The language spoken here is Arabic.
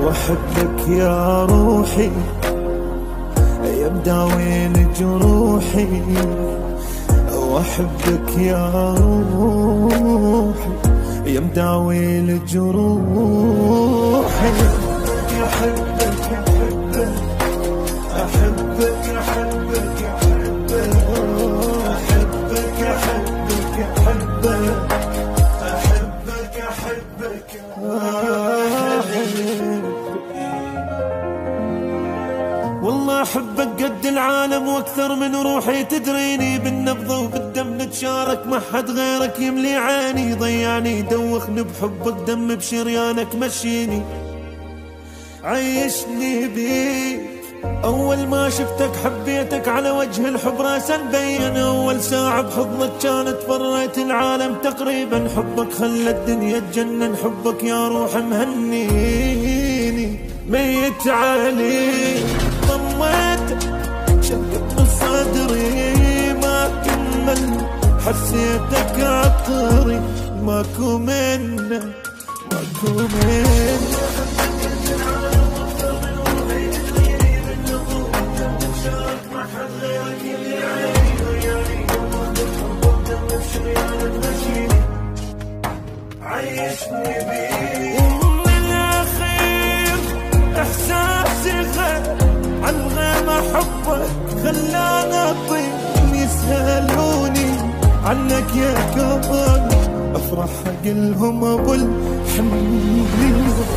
واحبك يا روحي يا مداوي لجروحي، واحبك يا روحي يا مداوي لجروحي. احبك احبك احبك احبك احبك احبك احبك احبك والله احبك قد العالم واكثر من روحي، تدريني بالنبض وبالدم نتشارك، ما حد غيرك يملي عيني، ضيعني دوخني بحبك، دم بشريانك مشيني، عيشني بيك. أول ما شفتك حبيتك على وجه الحب راسا بين، أول ساعة بحضنك كانت فريت العالم تقريبا، حبك خلى الدنيا تجنن، حبك يا روح مهنيني، ميت عليك ضميت شدك بصدري ما كمل، حسيتك عطري ماكو منه ماكو منه. عيشني بيك ومن الأخير إحساسي غير عن غير حبك، خلاني أطير يسألوني عنك يا كمان، أفرح أقلهم أبو الحمد لله.